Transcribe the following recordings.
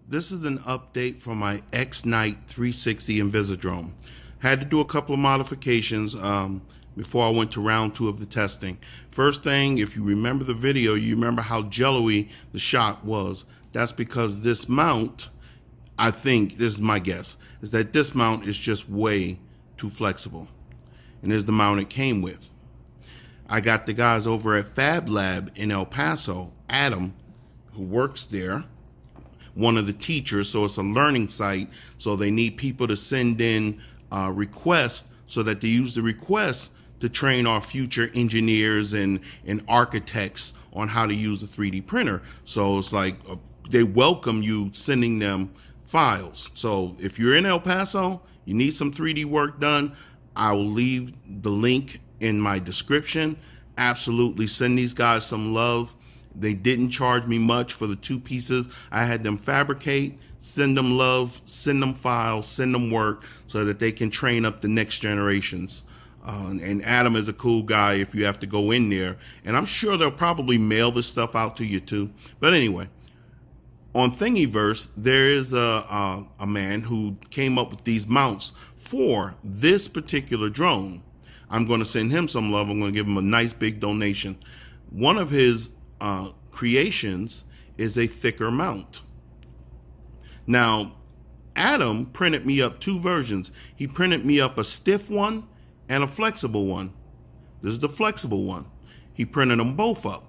This is an update for my X-Night 360 Invisidrone. Had to do a couple of modifications before I went to round 2 of the testing. First thing, if you remember the video, you remember how jello-y the shot was. That's because this mount, I think, this is my guess, is that this mount is just way too flexible. And this is the mount it came with. I got the guys over at Fab Lab in El Paso, Adam, who works there, one of the teachers, so it's a learning site, so they need people to send in requests so that they use the requests to train our future engineers and architects on how to use a 3D printer. So it's like they welcome you sending them files. So if you're in El Paso, you need some 3D work done, I will leave the link in my description. Absolutely send these guys some love. They didn't charge me much for the 2 pieces. I had them fabricate, send them love, send them files, send them work so that they can train up the next generations. And Adam is a cool guy if you have to go in there. And I'm sure they'll probably mail this stuff out to you too. But anyway, on Thingiverse, there is a man who came up with these mounts for this particular drone. I'm going to send him some love. I'm going to give him a nice big donation. One of his creations is a thicker mount. Now, Adam printed me up 2 versions. He printed me up a stiff one and a flexible one. This is the flexible one. He printed them both up.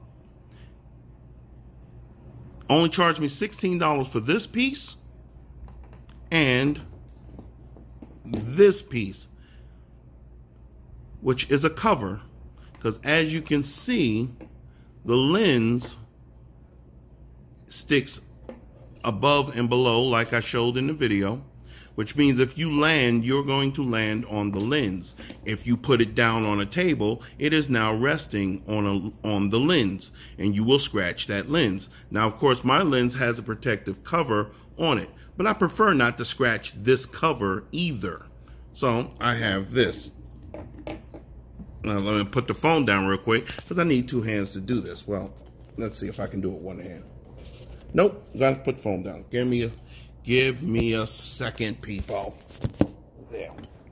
Only charged me $16 for this piece and this piece, which is a cover, because as you can see, the lens sticks above and below like I showed in the video, which means if you land, you're going to land on the lens. If you put it down on a table, it is now resting on the lens, and you will scratch that lens. Now, of course, my lens has a protective cover on it, but I prefer not to scratch this cover either. So I have this. Now, let me put the phone down real quick because I need 2 hands to do this. Well, let's see if I can do it 1 hand. Nope, I have to put the phone down. Give me a second, people. There.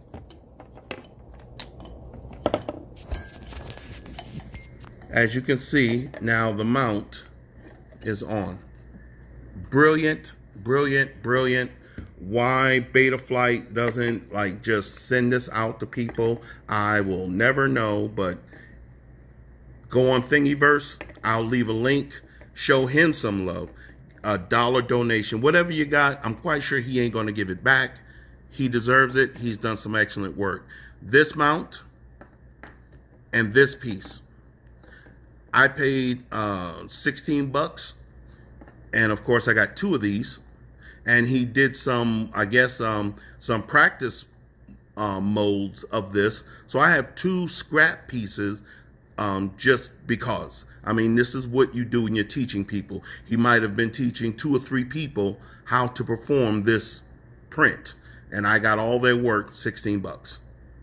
As you can see, now the mount is on. Brilliant, brilliant, brilliant. Why Betaflight doesn't just send this out to people, I will never know, but go on Thingiverse. I'll leave a link. Show him some love. $1 donation, whatever you got. I'm quite sure he ain't going to give it back. He deserves it. He's done some excellent work. This mount and this piece, I paid 16 bucks, and of course I got 2 of these. And he did some, I guess, some practice molds of this. So I have 2 scrap pieces just because. I mean, this is what you do when you're teaching people. He might have been teaching 2 or 3 people how to perform this print. And I got all their work, 16 bucks.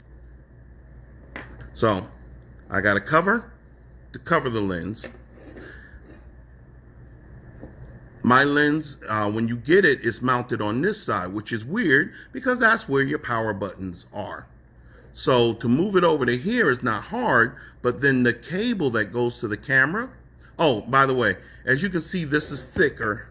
So I got a cover to cover the lens. My lens, when you get it, it's mounted on this side, which is weird because that's where your power buttons are. So to move it over to here is not hard, but then the cable that goes to the camera. Oh, by the way, as you can see, this is thicker.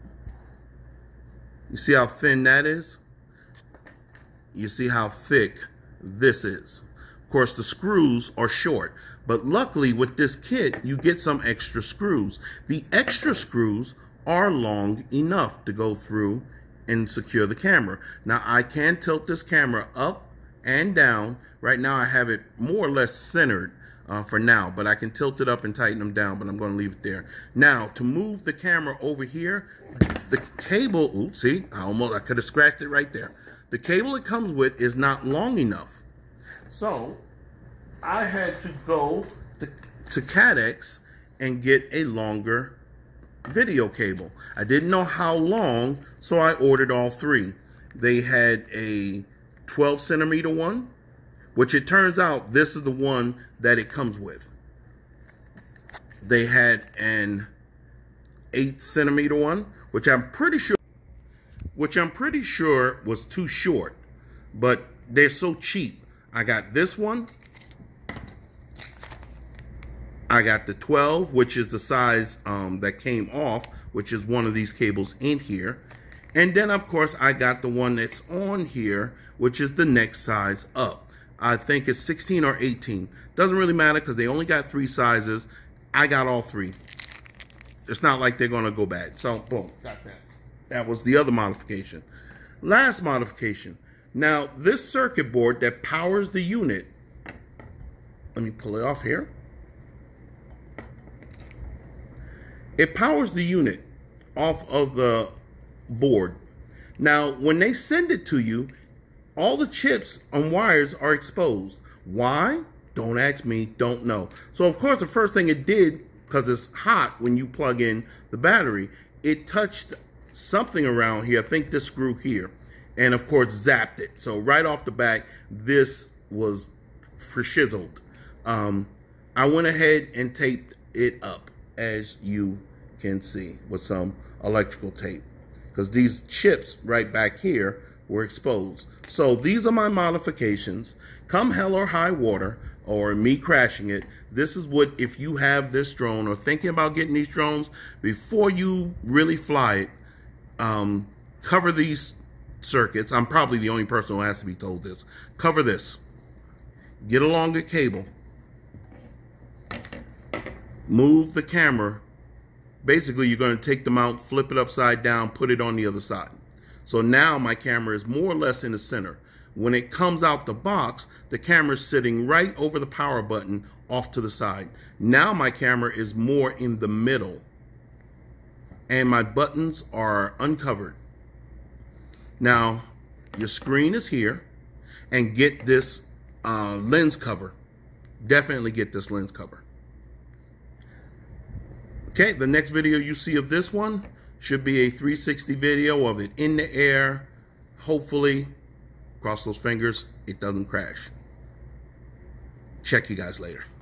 You see how thin that is? You see how thick this is. Of course, the screws are short, but luckily with this kit, you get some extra screws. The extra screws are long enough to go through and secure the camera. Now, I can tilt this camera up and down. Right now I have it more or less centered for now, but I can tilt it up and tighten them down, but I'm going to leave it there. Now, to move the camera over here, the cable, oops, see, I could have scratched it right there. The cable it comes with is not long enough. So I had to go to Cadex and get a longer video cable. I didn't know how long, so I ordered all 3. They had a 12 centimeter one, which it turns out this is the one that it comes with. They had an 8 centimeter one, which I'm pretty sure which I'm pretty sure was too short, but they're so cheap. I got this one. I got the 12, which is the size that came off, which is one of these cables in here. And then, of course, I got the one that's on here, which is the next size up. I think it's 16 or 18. Doesn't really matter because they only got 3 sizes. I got all 3. It's not like they're going to go bad. So, boom, got that. That was the other modification. Last modification. Now, this circuit board that powers the unit, let me pull it off here. It powers the unit off of the board. Now, when they send it to you, all the chips and wires are exposed. Why? Don't ask me, don't know. So, of course, the first thing it did, because it's hot when you plug in the battery, it touched something around here, I think this screw here, and of course zapped it. So right off the back, this was for shizzled. I went ahead and taped it up, as you can see, with some electrical tape, because these chips right back here were exposed. So these are my modifications. Come hell or high water, or me crashing it, this is what, if you have this drone or thinking about getting these drones, before you really fly it, cover these circuits. I'm probably the only person who has to be told this. Cover this. Get a longer cable. Move the camera. Basically, you're going to take the mount, flip it upside down, put it on the other side. So now my camera is more or less in the center. When it comes out the box, the camera is sitting right over the power button off to the side. Now my camera is more in the middle, and my buttons are uncovered. Now, your screen is here, and get this lens cover. Definitely get this lens cover. Okay, the next video you see of this one should be a 360 video of it in the air. Hopefully, cross those fingers, it doesn't crash. Check you guys later.